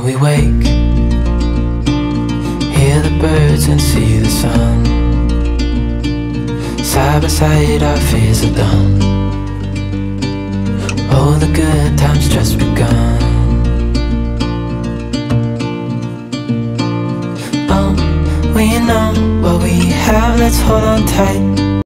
we wake, hear the birds and see the sun. Side by side our fears are done. Oh, the good times just begun. Oh, we know what we have, let's hold on tight.